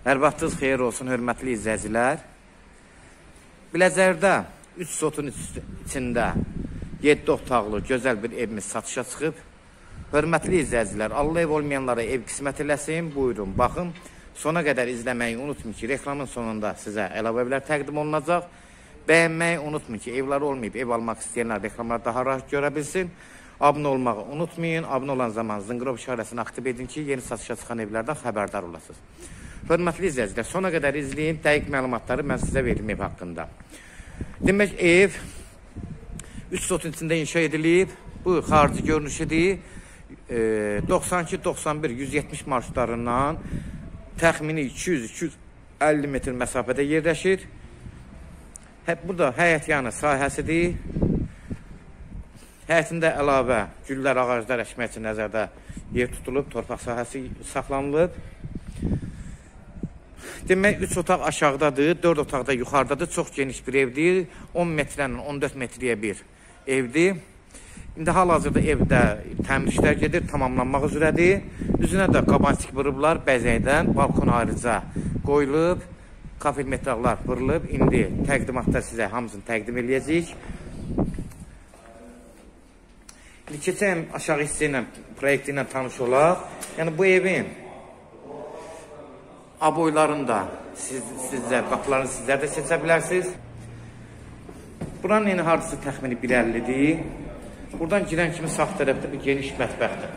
Hər vaxtınız xeyir olsun, hörmətli izləyicilər. Biləcərdə 3 sotun içində 7 otaqlı gözəl bir evimiz satışa çıxıb. Hörmətli izləyicilər, Allah ev olmayanlara ev qismət eləsin. Buyurun, baxın. Sona qədər izləməyi unutmayın ki, reklamın sonunda sizə əlavə evlər təqdim olunacaq. Bəyənməyi unutmayın ki, evlər olmayıb, ev almaq istəyənlər reklamları daha rahat görə bilsin. Abunə olmağı unutmayın. Abunə olan zaman zınqrov işarəsini aktiv edin ki, yeni satışa çıxan evlərdən xəbərdar olasınız. Hörmətli izləyicilər, sona qədər izləyin, dəqiq məlumatları mən sizə verim ev haqqında. Demək, ev 3 sotun içində inşa edilib. Bu, xarici görünüşüdür. 92, 91, 170 marşrutlarından təxmini 200-250 metr məsafədə yerləşir. Burada həyət yanı sahəsidir. Həyətində əlavə güllər, ağaclar əkmək üçün nəzərdə yer tutulub, torpaq sahəsi saxlanılıb. Demək, 3 otaq aşağıdadır, 4 otaqda yuxarıdadır. Çox geniş bir evdir. 10 metrənin 14 metriyə bir evdir. İndi hal-hazırda evdə təmir işlər gedir, tamamlanmaq üzrədir. Üzünə də qabancıq vurublar, bəzəkdən, balkon ayrıca qoyulub, kafel metraqlar vurulub. İndi təqdimatda sizə hamısını təqdim edəcəyik. İndi keçən aşağı hissə ilə, proyekti ilə tanış olaq. Yəni bu evin aboylarında sizlər, qapılarını sizlər də seçə bilərsiniz. Buranın eni hardası təxmini 1.50-dir. Buradan girən kimi sağ tərəfdə bir geniş mətbəxdir.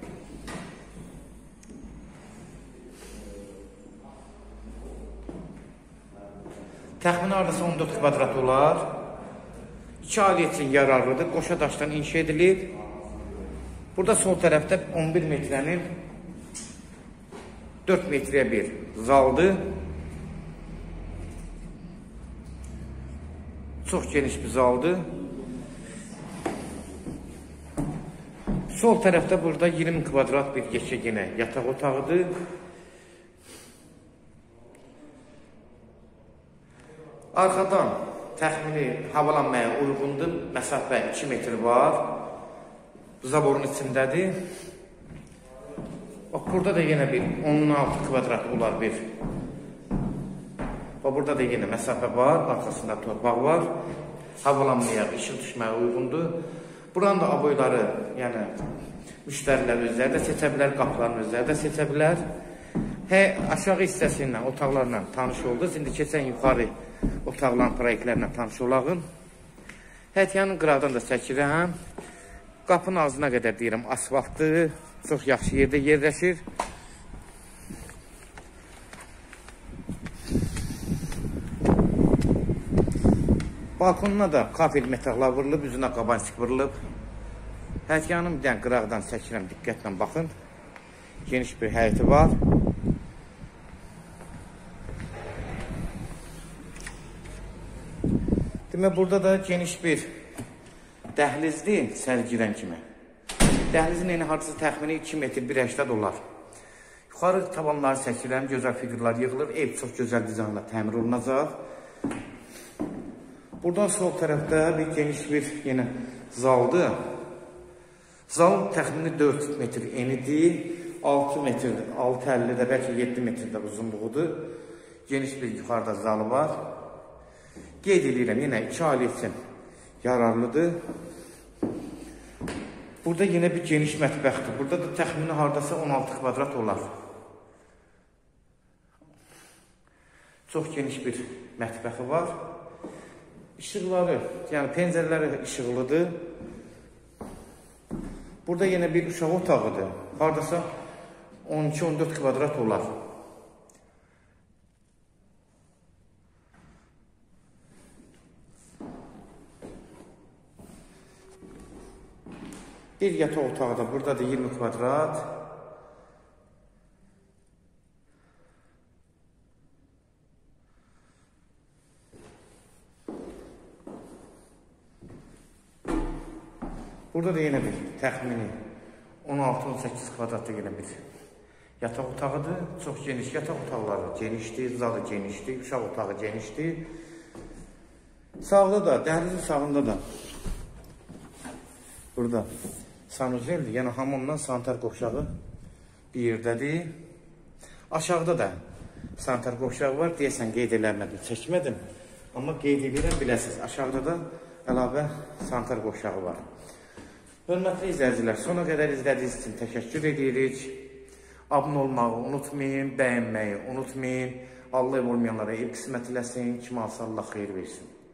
Təxmini hardası 14 kvadrat olar. 2 ailə üçün yararlıdır. Qoşa daşdan inşa edilib. Burada sol tərəfdə 11 metrənin 4 metrəyə bir zaldır. Çox geniş bir zaldır. Sol tərəfdə burada 20 kvadrat bir yekəginə yataq otağıdır. Arxadan təxmini havalanmaya uyğundur. Məsafə 2 metr var. Zaborun içindədir. Bax, burada da yenə bir 16 kvadrat olar bir. Bax, burada da yenə məsafə var. Arxasında torpaq var. Havalanmaya, işıq düşməyə uyğundur. Buranın da aboyları, yəni müştərilər özləri də seçə bilər, qapılarını özləri də seçə bilər. Aşağı hissəsi ilə, otaqlarla tanış oldunuz. İndi keçən yuxarı otaqların proyektlərlə tanış olağın. Həyətyanın qıraqdan da çəkirəm. Qapının ağzına qədər deyirəm, asfaltdır. Çox yaxşı yerdə yerləşir. Balkonuna da kafel metraqlar vurulub, üzünə qabancıq vurulub. Həyətyanın bir dənə qıraqdan çəkirəm, diqqətlə baxın. Geniş bir həyəti var. Demək, burada da geniş bir dəhlizdir, sər girən kimi. Dəhlizin eni hardasa təxmini 2 metr 1.80 olar. Yuxarı tavanları çəkirəm, gözəl figurlar yığılır. Ev çox gözəl dizaynla təmir olunacaq. Buradan sol tərəfdə bir geniş bir yenə zaldır. Zalın təxmini 4 metr enidir. 6 metr, 6.50-də, bəlkə 7 metrdə uzunluğudur. Geniş bir yuxarıda zalı var. Qeyd edirəm, yenə 2 ailə üçün yararlıdır. Burada yenə bir geniş mətbəxdir. Burada da təxmini hardasa 16 kvadrat olar. Çox geniş bir mətbəxi var. İşıqları, yəni pəncərələri işıqlıdır. Burada yenə bir uşaq otağıdır. Hardasa 12-14 kvadrat olar. Bir yataq otağı da burada da 20 kvadrat. Burada da yenə bir təxmini 16-18 kvadratda yenə bir yataq otağıdır. Çox geniş yataq otaqları genişdir, zalı genişdir, uşaq otağı genişdir. Sağda da, dəhlizin sağında da burada sanuzeldir, yəni hamamdan sanitar qovşağı bir yerdədir. Aşağıda da sanitar qovşağı var. Deyəsən qeyd eləmədim, çəkmədim. Amma qeyd edirəm, biləsiniz. Aşağıda da əlavə sanitar qovşağı var. Hörmətli izləyicilər, sona qədər izlədiyiniz üçün təşəkkür edirik. Abunə olmağı unutmayın, bəyənməyi unutmayın. Allah olmayanlara ev qismət eləsin, kim alsa Allah xeyir versin.